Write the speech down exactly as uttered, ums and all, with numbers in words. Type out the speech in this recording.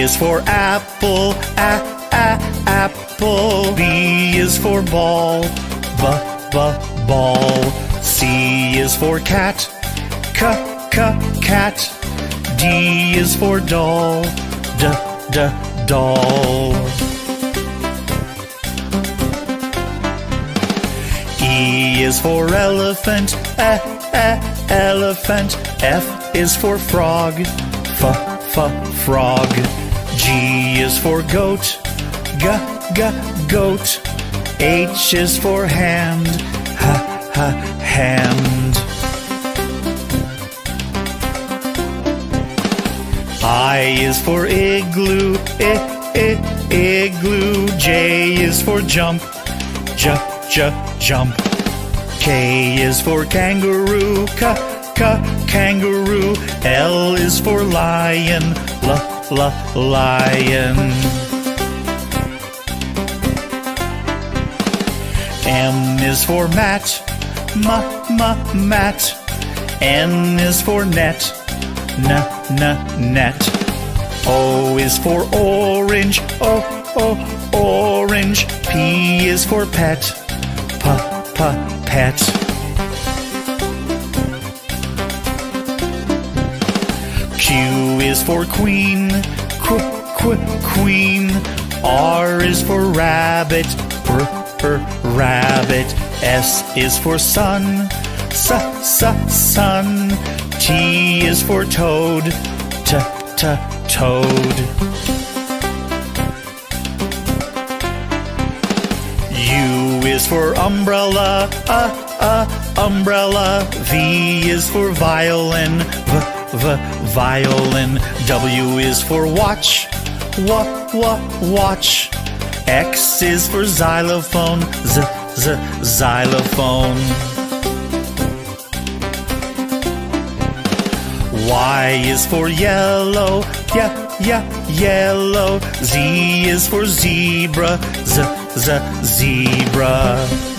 is for apple, a, a, apple. B is for ball, b, b, ball. C is for cat, c, c, cat. D is for doll, d, d, doll. E is for elephant, e, e, elephant. F is for frog, f, f, frog. G is for goat, g, g, goat. H is for hand, h, h, hand. I is for igloo, I, I, igloo. J is for jump, j, j, jump. K is for kangaroo, k, k, kangaroo. L is for lion, l, l, lion. M is for mat, m, m, mat. N is for net, n, n, net. O is for orange, o, o, orange. P is for pet, p, p, pet. Q is for queen, qu, qu, queen. R is for rabbit, r, r, rabbit. S is for sun, s, s, sun. T is for toad, t, t, toad. U is for umbrella, uh, uh, umbrella. V is for violin, v, v, violin. W is for watch, w, w, watch. X is for xylophone, z, z, xylophone. Y is for yellow, yeah, yeah, yellow. Z is for zebra, z, z, zebra.